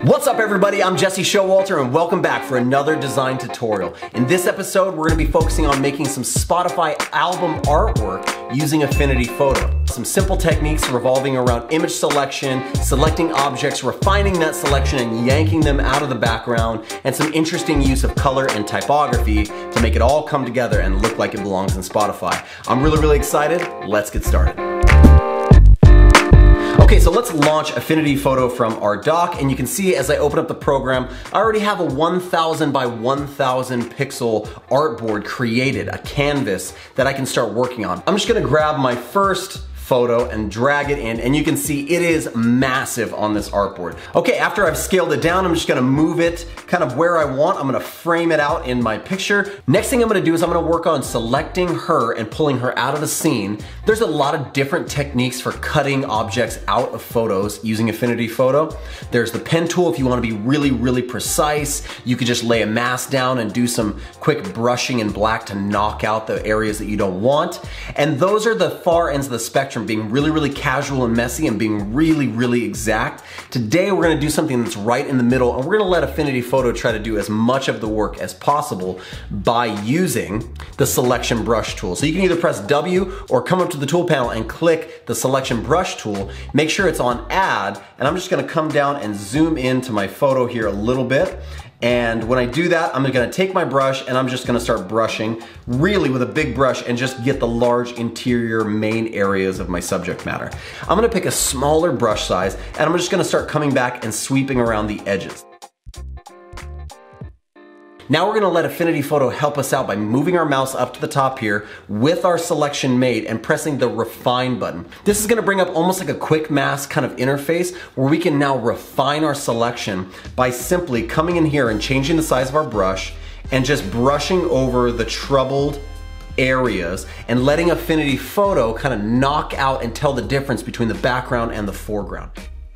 What's up everybody, I'm Jesse Showalter and welcome back for another design tutorial. In this episode, we're going to be focusing on making some Spotify album artwork using Affinity Photo. Some simple techniques revolving around image selection, selecting objects, refining that selection and yanking them out of the background, and some interesting use of color and typography to make it all come together and look like it belongs in Spotify. I'm really excited. Let's get started. Okay, so let's launch Affinity Photo from our dock, and you can see as I open up the program, I already have a 1000 by 1000 pixel artboard created, a canvas that I can start working on. I'm just gonna grab my first photo and drag it in, and you can see it is massive on this artboard. Okay, after I've scaled it down, I'm just gonna move it kind of where I want. I'm gonna frame it out in my picture. Next thing I'm gonna do is I'm gonna work on selecting her and pulling her out of the scene. There's a lot of different techniques for cutting objects out of photos using Affinity Photo. There's the pen tool if you wanna be really precise. You could just lay a mask down and do some quick brushing in black to knock out the areas that you don't want. And those are the far ends of the spectrum, being really casual and messy and being really exact. Today we're gonna do something that's right in the middle, and we're gonna let Affinity Photo try to do as much of the work as possible by using the selection brush tool. So you can either press W or come up to the tool panel and click the selection brush tool. Make sure it's on add, and I'm just gonna come down and zoom into my photo here a little bit. And when I do that, I'm gonna take my brush and I'm just gonna start brushing really with a big brush and just get the large interior main areas of my subject matter. I'm gonna pick a smaller brush size and I'm just gonna start coming back and sweeping around the edges. Now we're gonna let Affinity Photo help us out by moving our mouse up to the top here with our selection made and pressing the refine button. This is gonna bring up almost like a quick mask kind of interface where we can now refine our selection by simply coming in here and changing the size of our brush and just brushing over the troubled areas and letting Affinity Photo kind of knock out and tell the difference between the background and the foreground.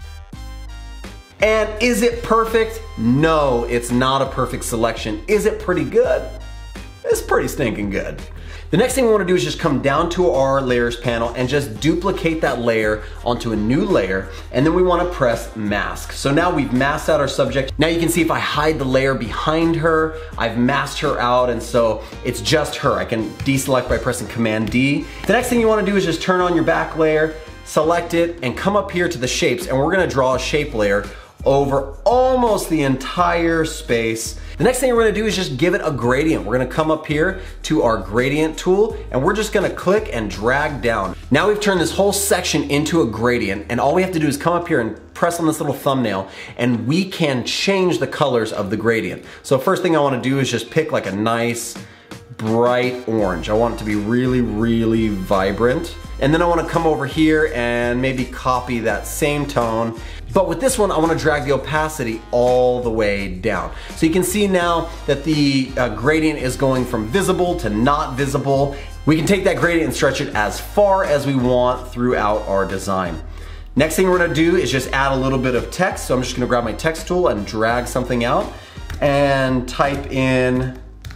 And is it perfect? No, it's not a perfect selection. Is it pretty good? It's pretty stinking good. The next thing we wanna do is just come down to our layers panel and just duplicate that layer onto a new layer, and then we wanna press mask. So now we've masked out our subject. Now you can see if I hide the layer behind her, I've masked her out, and so it's just her. I can deselect by pressing Command D. The next thing you wanna do is just turn on your back layer, select it, and come up here to the shapes, and we're gonna draw a shape layer over almost the entire space. The next thing we're gonna do is just give it a gradient. We're gonna come up here to our gradient tool and we're just gonna click and drag down. Now we've turned this whole section into a gradient, and all we have to do is come up here and press on this little thumbnail and we can change the colors of the gradient. So first thing I wanna do is just pick like a nice bright orange. I want it to be really vibrant. And then I wanna come over here and maybe copy that same tone. But with this one, I wanna drag the opacity all the way down. So you can see now that the gradient is going from visible to not visible. We can take that gradient and stretch it as far as we want throughout our design. Next thing we're gonna do is just add a little bit of text. So I'm just gonna grab my text tool and drag something out and type in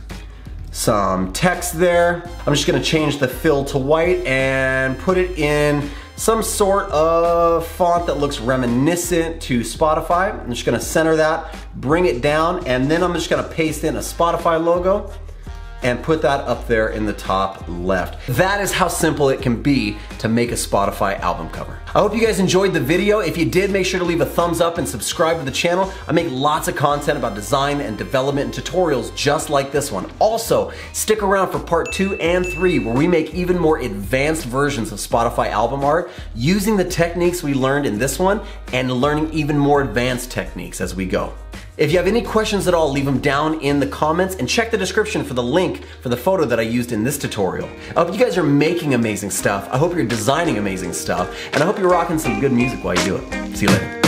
some text there. I'm just gonna change the fill to white and put it in some sort of font that looks reminiscent to Spotify. I'm just gonna center that, bring it down, and then I'm just gonna paste in a Spotify logo and put that up there in the top left. That is how simple it can be to make a Spotify album cover. I hope you guys enjoyed the video. If you did, make sure to leave a thumbs up and subscribe to the channel. I make lots of content about design and development and tutorials just like this one. Also, stick around for part 2 and 3 where we make even more advanced versions of Spotify album art using the techniques we learned in this one and learning even more advanced techniques as we go. If you have any questions at all, leave them down in the comments and check the description for the link for the photo that I used in this tutorial. I hope you guys are making amazing stuff. I hope you're designing amazing stuff. And I hope you're rocking some good music while you do it. See you later.